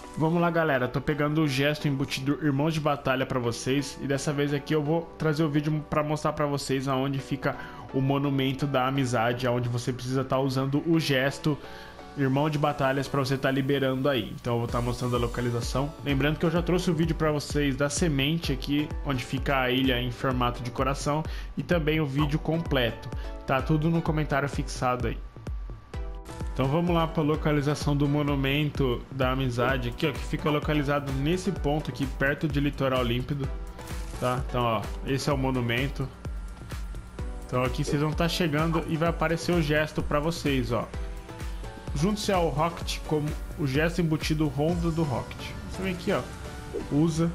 Vamos lá, galera, tô pegando o gesto embutido Irmãos de Batalha pra vocês e dessa vez aqui eu vou trazer o vídeo pra mostrar pra vocês aonde fica o monumento da amizade, aonde você precisa estar usando o gesto Irmão de Batalhas pra você estar liberando aí. Então eu vou estar mostrando a localização. Lembrando que eu já trouxe o vídeo pra vocês da semente aqui, onde fica a ilha em formato de coração e também o vídeo completo. Tá tudo no comentário fixado aí. Então vamos lá para a localização do monumento da amizade aqui, ó, que fica localizado nesse ponto aqui, perto de Litoral Límpido, tá? Então, ó, esse é o monumento. Então aqui vocês vão estar chegando e vai aparecer o gesto para vocês, ó. Junte-se ao Rocket como o gesto embutido Ronda do Rocket. Você vem aqui, ó, usa.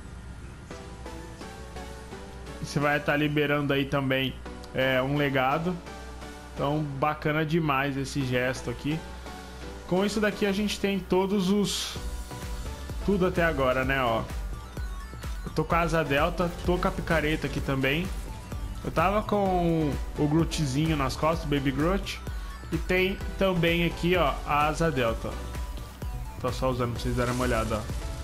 E você vai estar liberando aí também um legado. Então, bacana demais esse gesto aqui. Com isso daqui a gente tem todos os... tudo até agora, né, ó. Eu tô com a asa delta, tô com a picareta aqui também. Eu tava com o Grootzinho nas costas, o Baby Groot. E tem também aqui, ó, a asa delta. Tô só usando pra vocês darem uma olhada, ó.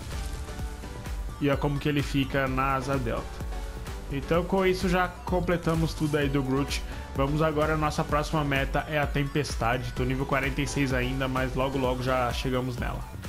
E ó como que ele fica na asa delta. Então com isso já completamos tudo aí do Groot. Vamos agora, nossa próxima meta é a Tempestade. Tô nível 46 ainda, mas logo logo já chegamos nela.